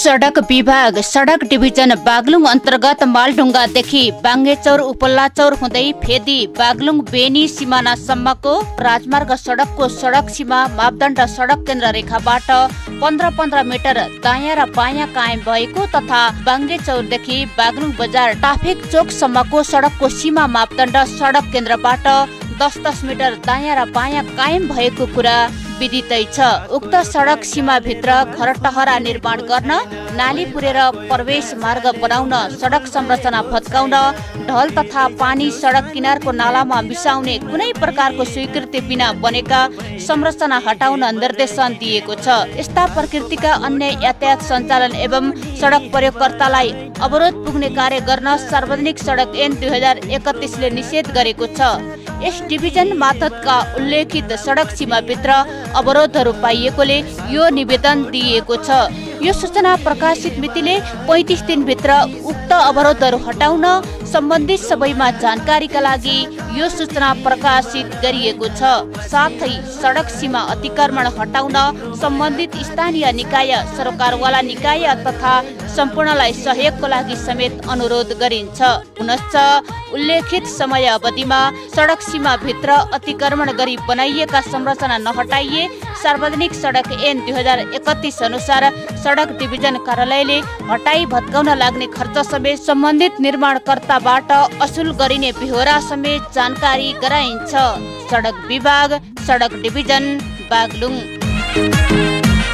सडक विभाग सडक डिभिजन बागलुङ अन्तर्गत मालढुङ्गादेखि बाङ्गेचौर उपल्लाचौर हुँदै फेदी बागलुङ बेनी सिमानासम्मको राजमार्ग सडकको सडक सीमा मापदण्ड सडक केन्द्र रेखाबाट 15-15 मिटर दायाँ र बायाँ कायम भएको तथा बाङ्गेचौरदेखि बागलुङ बजार ट्राफिक चोकसम्मको सडकको सीमा मापदण्ड सडक केन्द्रबाट 10-10 मिटर दायाँ र बायाँ कायम भएको कुरा विदितै छ। उक्त सडक सीमा भित्र घरटहरा निर्माण गर्न, नाली पुरेर प्रवेश मार्ग बनाउन, सडक संरचना भत्काउन, ढल तथा पानी सडक किनारको नालामा मिसाउने कुनै प्रकारको स्वीकृति बिना बनेका संरचना हटाउन निर्देशन दिएको छ। यस्ता प्रकृतिका अन्य यातायात सञ्चालन एवं सडक प्रयोगकर्तालाई अवरोध पुग्ने कार्य गर्न सार्वजनिक सडक ऐन 2031 ले निषेध गरेको छ। यस डिभिजन मातहतका उल्लेखित सडक सीमा भित्र अवरोधहरू पाइएकोले यो निवेदन दिएको छ। यो सूचना प्रकाशित मितिले 35 दिनभित्र उक्त अवरोधहरू हटाउन सम्बन्धित सबैमा जानकारीका लागि यो सूचना प्रकाशित गरिएको छ। साथै सडक सीमा अतिक्रमण हटाउन सम्बन्धित स्थानीय निकाय, सरकारवाला निकाय तथा सम्पूर्णलाई सहयोगको लागि समेत अनुरोध गरिन्छ। पुनश्च उल्लेखित समय अवधिमा सडक सीमा भित्र अतिक्रमण गरी बनाइएका संरचना नहटाइए सार्वजनिक सडक ऐन 2031 अनुसार सडक डिभिजन कार्यालयले हटाई भत्काउन लाग्ने खर्च समेत सम्बन्धित निर्माणकर्ताबाट असुल गरिने बेहोरा समेत जानकारी गराइन्छ। सडक विभाग, सडक डिभिजन, बागलुङ।